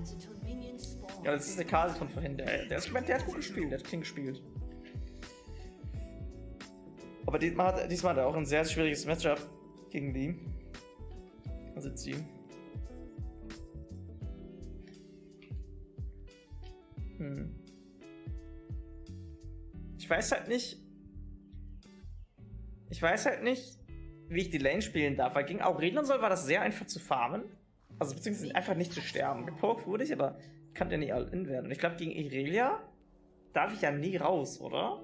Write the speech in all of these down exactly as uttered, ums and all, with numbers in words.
Ja, das ist der Karl von vorhin. Der, der, ist, der hat gut gespielt, der hat clean gespielt. Aber diesmal hat, diesmal hat er auch ein sehr schwieriges Matchup gegen die. Da sitzt sie. Hm. Ich weiß halt nicht. Ich weiß halt nicht, wie ich die Lane spielen darf, weil gegen Aurelion Sol war das sehr einfach zu farmen. Also beziehungsweise einfach nicht zu sterben. Gepokt wurde ich, aber ich kann ja nie all-in werden. Und ich glaube, gegen Irelia darf ich ja nie raus, oder?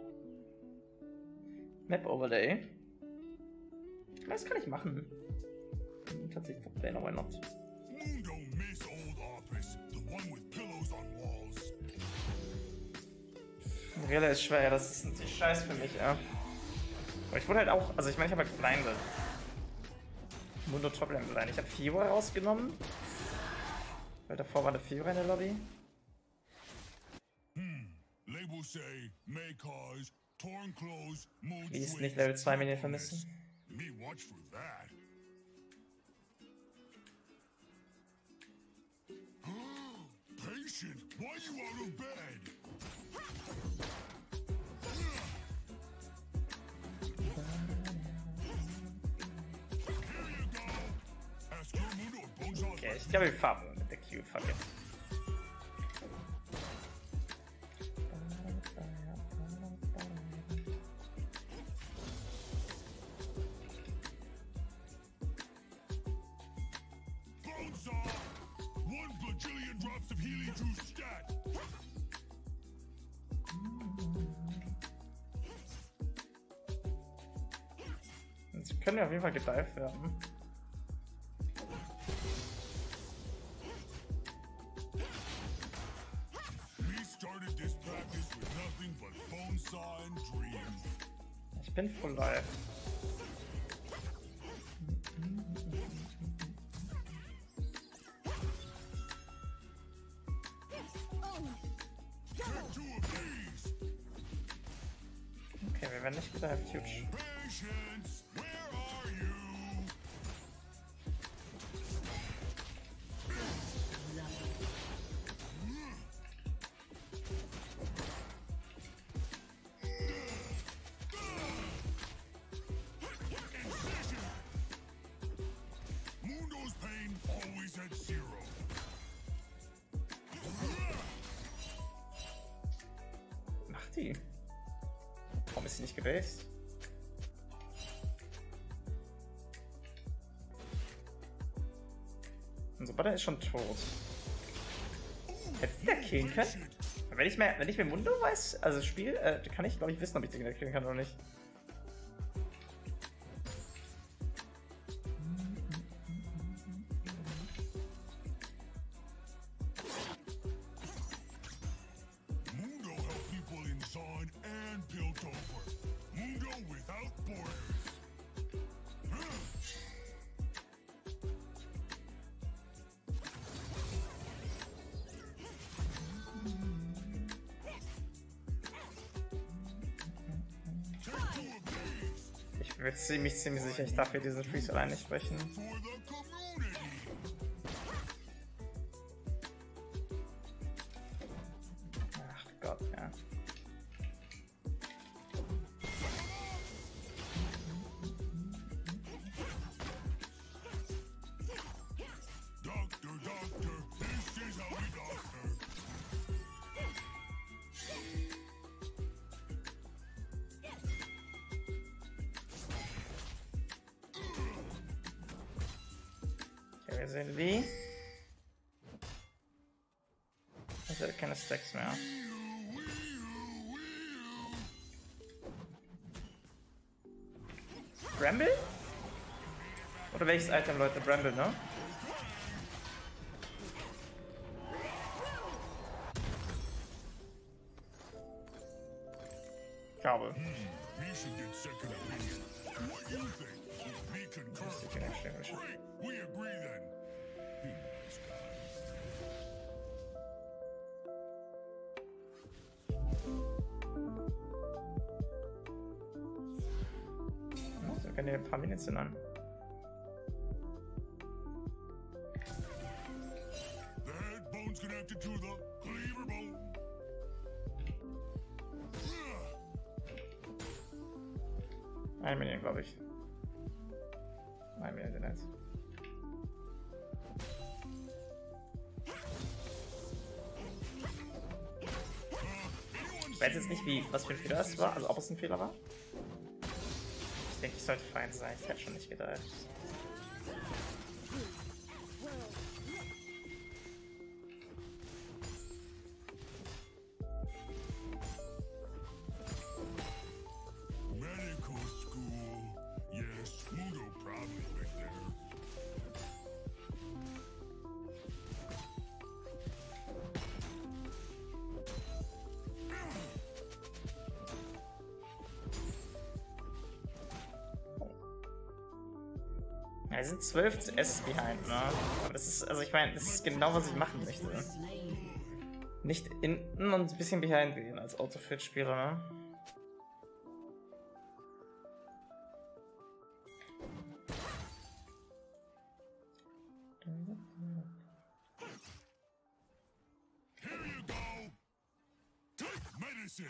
Map Overlay. Das kann ich machen. Hm, tatsächlich Top Lane, why not? Irelia ist schwer, das ist natürlich scheiße für mich, ja. Aber ich wurde halt auch, also ich meine, ich habe halt geblindet. Mundo Toplane blind. Ich habe Fiora rausgenommen. Weil davor war eine Fiora in der Lobby. Wie ist nicht Level zwei Minion vermissen? Okay, ich glaube, wir farben mit der Q. Fuck it. Jetzt können wir auf jeden Fall gedived werden. Ich bin full live. Okay, wir werden nicht gedived, huge. Macht die? Warum ist sie nicht gebased? Unser Butter ist schon tot. Hätte sie da killen können? Wenn ich mir, wenn ich mir Mundo weiß, also das Spiel, äh, kann ich glaube ich wissen, ob ich den killen kann oder nicht. Ich bin ziemlich, ziemlich sicher, ich darf hier diesen Freeze allein nicht brechen. Ach Gott, ja. Okay, wir sehen wie. Ich habe keine Stacks mehr. Bramble? Oder welches Item, Leute? Bramble, ne? Ich glaube. Wir können hier ein paar Minuten an. connected to the cleaver bone. Ein Minion, glaube ich. Ein Minion, den jetzt. Ich weiß jetzt nicht, wie, was für ein Fehler es war, also ob es ein Fehler war. Ich denke, ich sollte fein sein, ich hätte schon nicht gedacht. Medical school. Yes, Mudo probably went there. Ja, wir sind zwölf zu S behind, ne? Aber das ist, also ich meine, das ist genau, was ich machen möchte. Nicht hinten und ein bisschen behind gehen als Autofit-Spieler, ne? Here you go. Take medicine.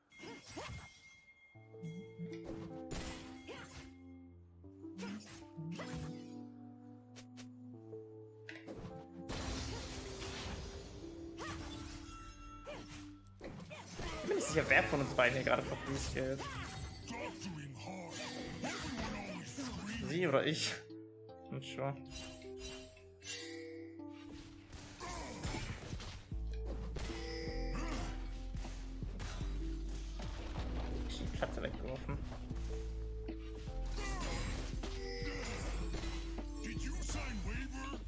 Ich bin nicht sicher, wer von uns beiden hier gerade verfließt geht. Doctoring hard. Everyone always screams. Sie oder ich? Nicht sure. Die Platte weggeworfen. Did you sign waiver?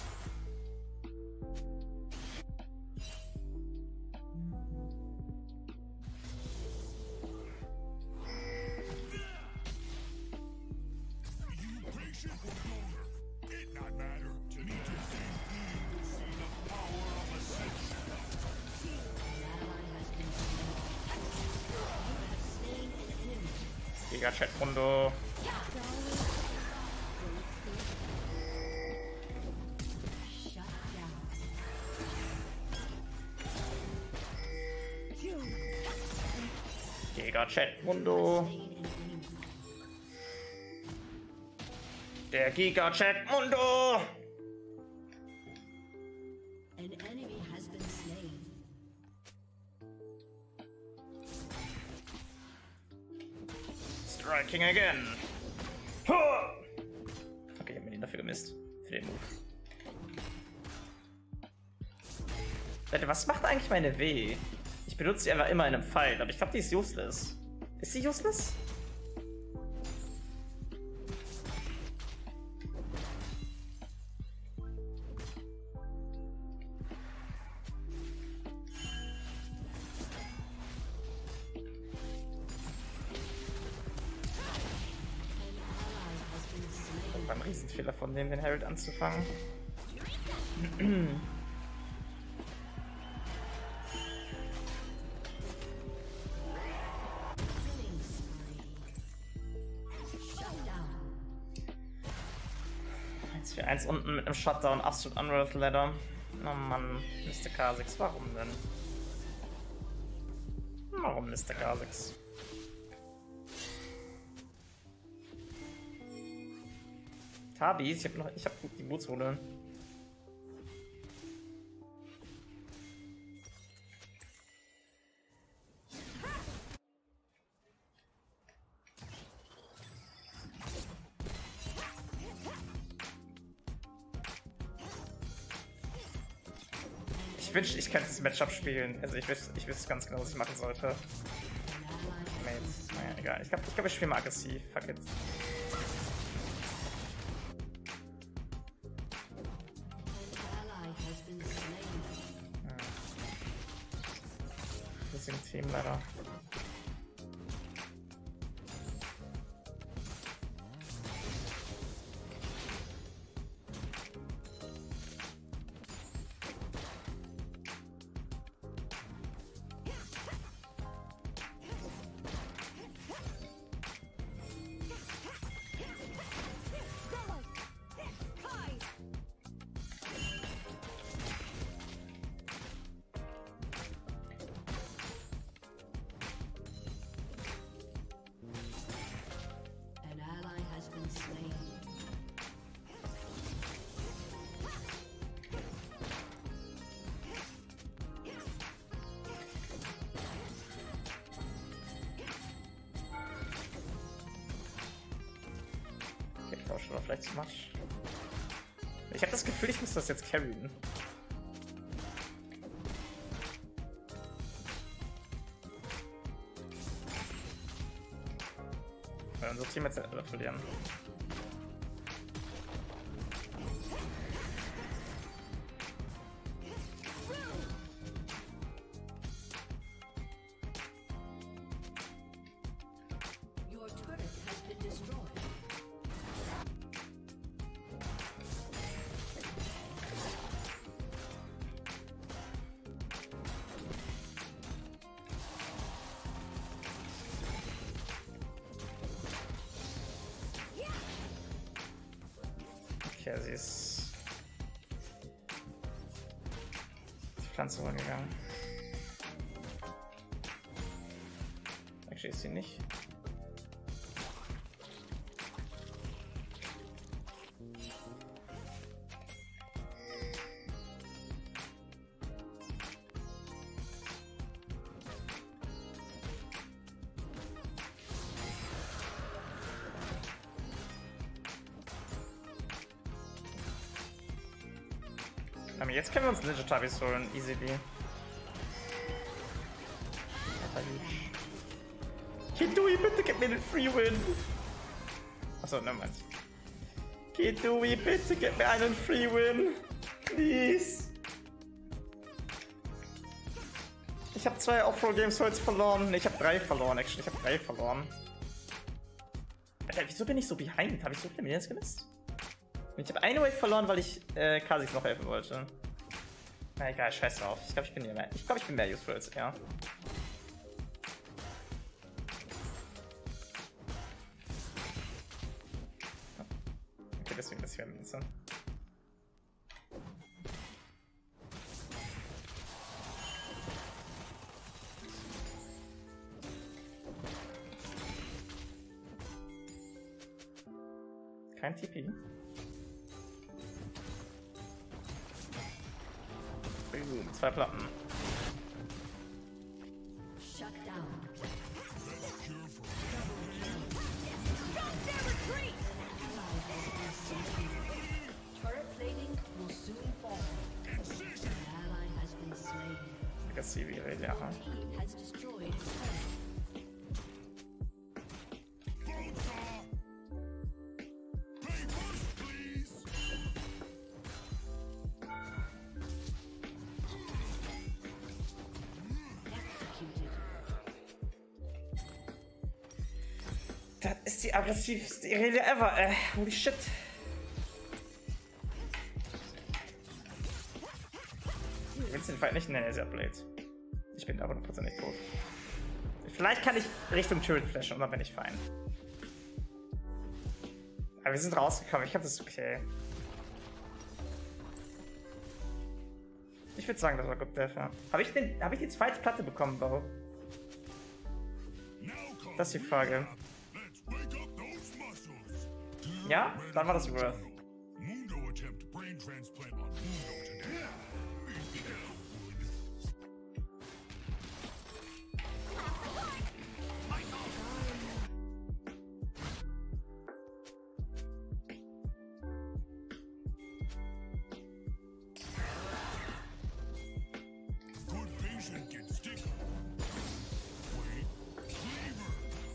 You patient or donor? It not matter. To me, the same thing. See the power of ascension. Giga-Chat-Mundo. Giga-Chat-Mundo. Der Giga-Chat-Mundo. An enemy has been slain. Striking again. Okay, ich hab mir den dafür gemisst. Für den Move. Leute, was macht eigentlich meine W? Ich benutze sie einfach immer in einem Fight, aber ich glaube, die ist useless. Ist sie useless? Das war ein Riesenfehler von dem, den Herald anzufangen. eins vier eins unten mit einem Shutdown, absolut Unworth Ladder. Oh Mann, Mister Kha'Zix, warum denn? Warum Mister Kha'Zix? Tabis, ich hab noch, ich hab gut die Bootshole. Ich wünschte, ich könnte das Matchup spielen. Also ich wüsste, ich wüsste ganz genau, was ich machen sollte. Mates. Naja, egal. Ich glaube, ich, glaub, ich spiele mal aggressiv. Fuck it. Das ist im Team leider. aber vielleicht zu much. Ich habe das Gefühl, ich muss das jetzt carryen. Weil unser Team jetzt äh, verlieren. Your turret has been destroyed. Okay, sie ist die Pflanze rübergegangen. Actually ist sie nicht. Aber jetzt können wir uns Legendaries holen, easily. Kidui, bitte gib mir den Free Win! Achso, ne, meins. Kidui, bitte gib mir einen Free Win! Please! Ich habe zwei Off-Roll-Games heute verloren. Ne, ich habe drei verloren, actually. Ich habe drei verloren. Alter, wieso bin ich so behind? Habe ich so viele Minions gemisst? Ich habe eine Wave verloren, weil ich äh, Kha'Zix noch helfen wollte. Na egal, scheiß drauf. Ich glaube, ich bin mehr. Ich glaube, ich bin mehr useful als er. Okay, deswegen das hier Münze. Kein T P. Zwei Platten. Shut down. Turret plating will soon fall. An ally has been slain. Ich kann sie wie Irelia. Team has destroyed its turret. Das ist die aggressivste Irelia ever, äh, holy shit. Willst du den Fight nicht? Nee, sie hat Blade. Ich bin aber hundertprozentig tot. Vielleicht kann ich Richtung Turret flashen und dann bin ich fein. Aber wir sind rausgekommen, ich hab das okay. Ich würde sagen, das war gut dafür. Habe ich, den, hab ich die zweite Platte bekommen, Bro? Das ist die Frage. Ja, dann war das worth. Mundo attempt brain transplant on Mundo today. Good patient gets sticky. Wait, cleaver.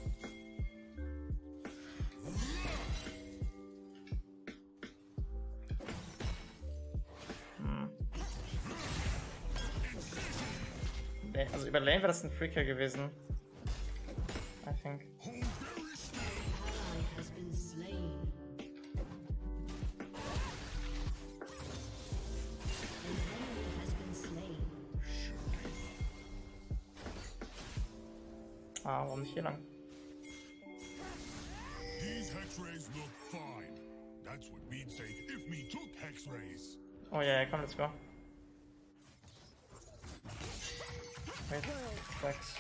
Also über Lane wäre das ein Freaker gewesen. I think. Ally has been slain. An enemy has been slain. Ah, warum nicht hier lang? These Hex-Rays look fine. That's what we'd say if me took Hex-Rays. Oh ja, yeah, komm, let's go. Wait, Flex.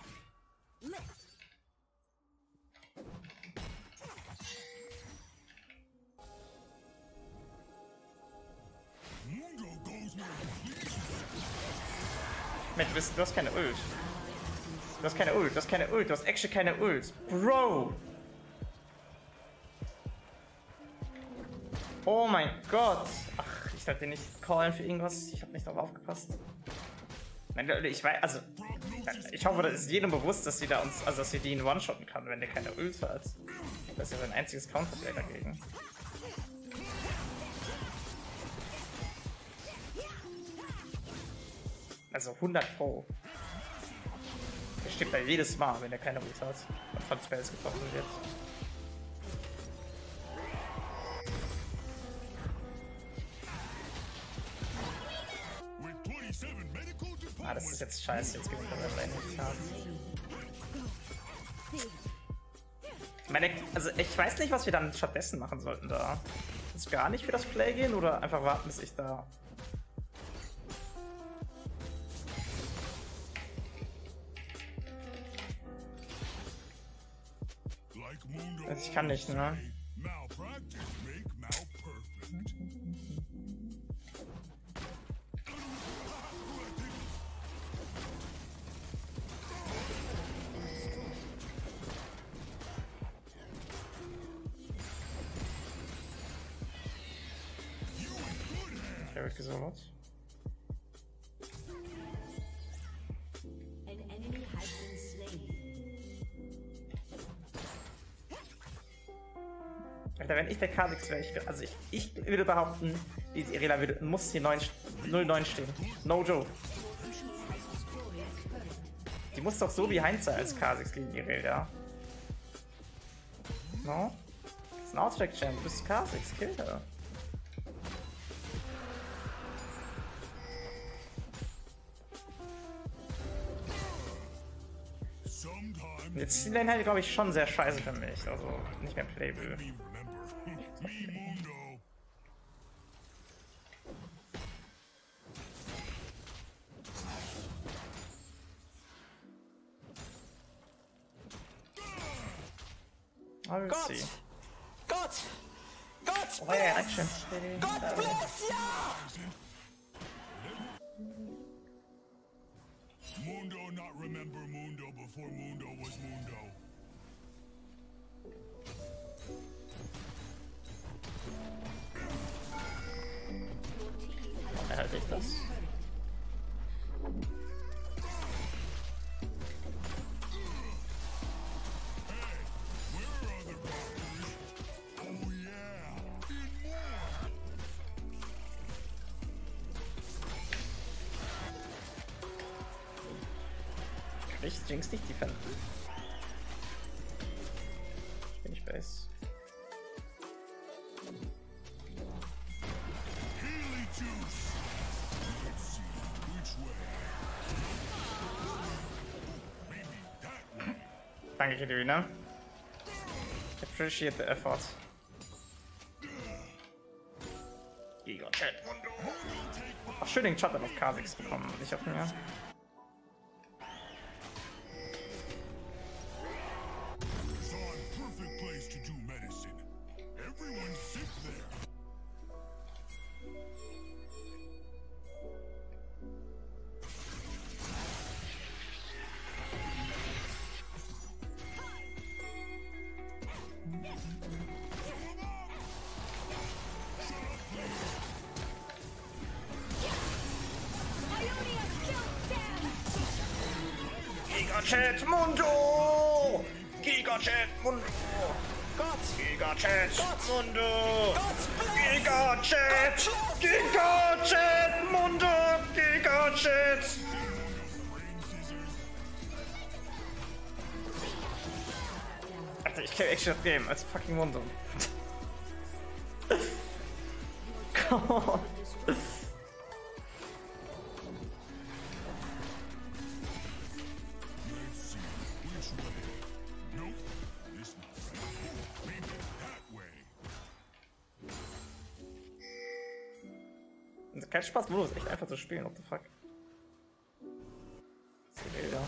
Mundo goes where he pleases. Mensch, du, bist, du hast keine Ult. Du hast keine Ult, du hast keine Ult, du hast actually keine Ult. Bro! Oh mein Gott. Ach, ich sollte nicht callen für irgendwas. Ich habe nicht darauf aufgepasst. Ich weiß, also, ich hoffe, das ist jedem bewusst, dass sie da uns, also dass sie die ihn one-shotten kann, wenn der keine Ult hat. Das ist ja sein einziges Counterplay dagegen. Also hundert Pro. Der stirbt da jedes Mal, wenn er keine Ult hat und von Spells getroffen wird. Ah, das ist jetzt scheiße, jetzt gewinnt er seinen nicht haben. Ich meine, also ich weiß nicht, was wir dann stattdessen machen sollten da. Jetzt gar nicht für das Play gehen oder einfach warten, bis ich da... Also ich kann nicht, ne? Okay, wird gesollert. An enemy has been slain. Alter, wenn ich der Kha'Zix wäre, ich, also ich, ich würde behaupten, diese Irelia würde, muss hier null neun stehen. No joke. Die muss doch so behind sein als Kha'Zix gegen Irelia. No? Das ist ein Outback-Champ, du bist Kha'Zix, kill her. Jetzt ist die Lane halt, glaube ich, schon sehr scheiße für mich. Also nicht mehr playable. I will Gott! see. Gott! Gott! Oh yeah, action. Gott bless, ja! Mundo not remember Mundo before Mundo was Mundo. Erhalte ich das? Ich Jinx nicht defenden. Ich bin nicht Base. Danke, Katerina. Appreciate the effort. Giga-Chat. Ach, schön den Chat auf Kha'Zix bekommen. Ich hab mir. Giga-Chat Mundo! Giga-Chat Mundo! Gott! Giga-Chat Mundo! Gott! Giga-Chat! Giga-Chat Mundo! Giga-Chat! Alter, ich kill actually das Game als fucking Mundo. Come on. Kein Spaß, Modus echt einfach zu spielen, what the fuck. Das ist ja.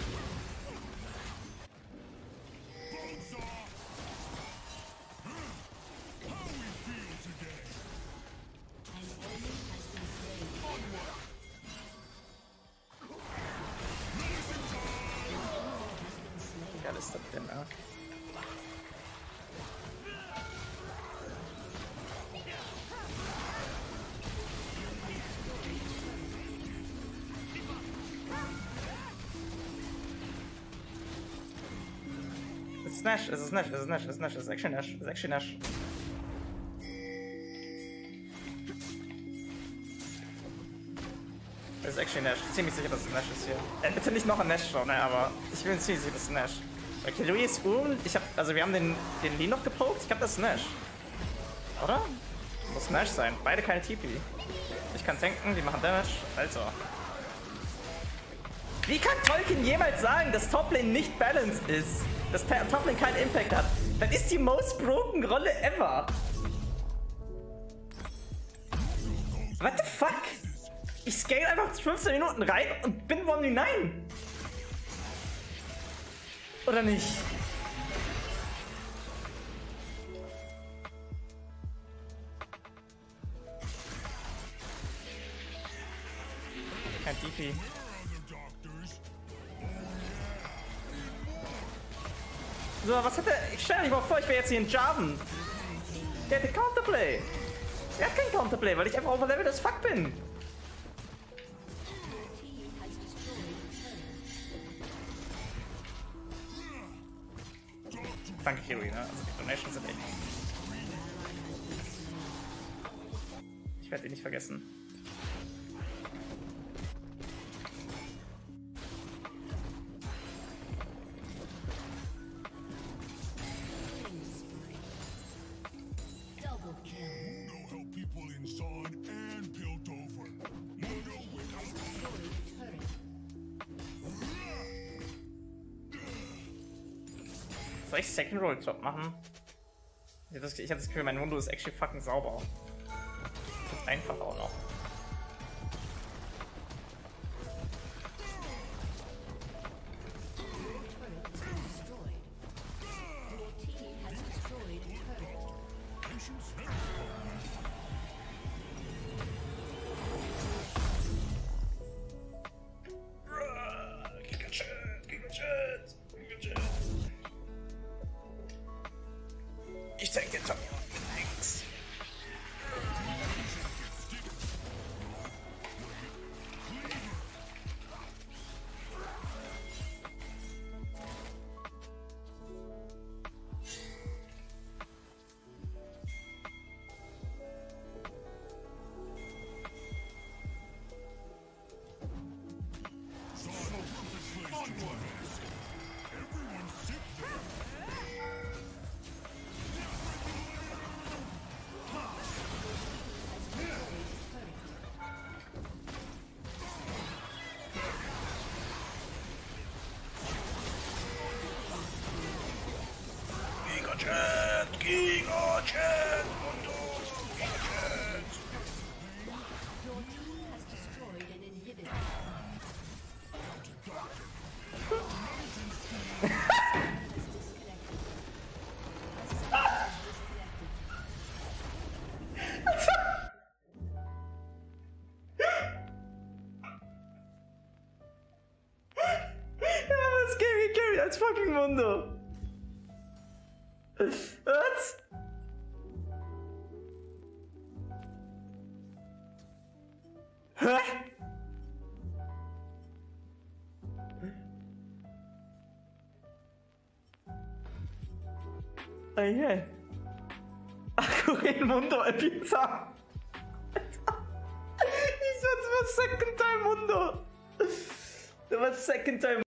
Wie geil ist das denn, ja? ist Nash, es ist Nash, es ist Nash, es ist Nash, es ist actually Nash, es ist actually Nash. Es ist actually Nash. Ziemlich sicher, dass es Nash ist hier. Äh, bitte nicht noch ein Nash schon, ne, aber ich bin ziemlich sicher, dass es Nash. Okay, Louis ist um. Ich hab, also wir haben den, den Lee noch gepoked. Ich glaube, das ist Nash. Oder? Muss Nash sein. Beide keine T P. Ich kann tanken, die machen Damage. Alter. Wie kann Tolkien jemals sagen, dass Toplane nicht balanced ist? Dass Toplane keinen Impact hat? Das ist die most broken Rolle ever. What the fuck? Ich scale einfach fünfzehn Minuten rein und bin one v nine. Oder nicht? Kein D P. So, was hat er? Ich stell dich mal vor, ich wäre jetzt hier in Jarvan. Der hat Counterplay. Er hat kein Counterplay, weil ich einfach overleveled as fuck bin. Danke, Kiri, ne? Also die Donations sind echt. Ich werde ihn nicht vergessen. Soll ich Second Roll Top machen? Ich habe das, hab das Gefühl, mein Mundo ist actually fucking sauber. Und einfach auch noch. Ich zeig dir Top. Thanks. Gigachat, Gigachat, Mundo, Gigachat. Your team has destroyed an inhibitor. Ja, das Game gecarried als fucking Mundo. Was? Hä? Oh yeah. Akurin Mundo Epiza. Ich war second time Mundo. Das war second time